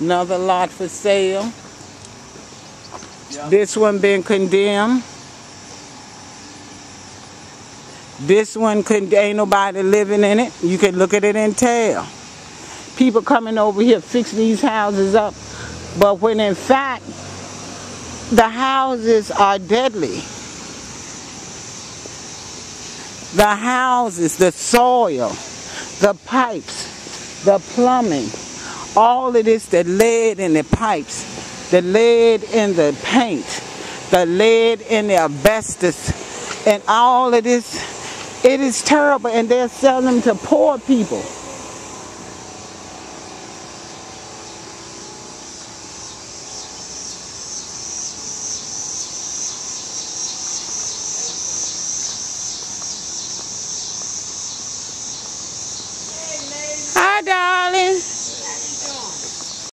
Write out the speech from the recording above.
Another lot for sale. Yeah. This one been condemned. This one ain't nobody living in it. You can look at it and tell. People coming over here fixing these houses up, but when in fact the houses are deadly. The houses, the soil, the pipes, the plumbing, all of this, the lead in the pipes, the lead in the paint, the lead in the asbestos, and all of this, it is terrible, and they're selling them to poor people. Hi, dog.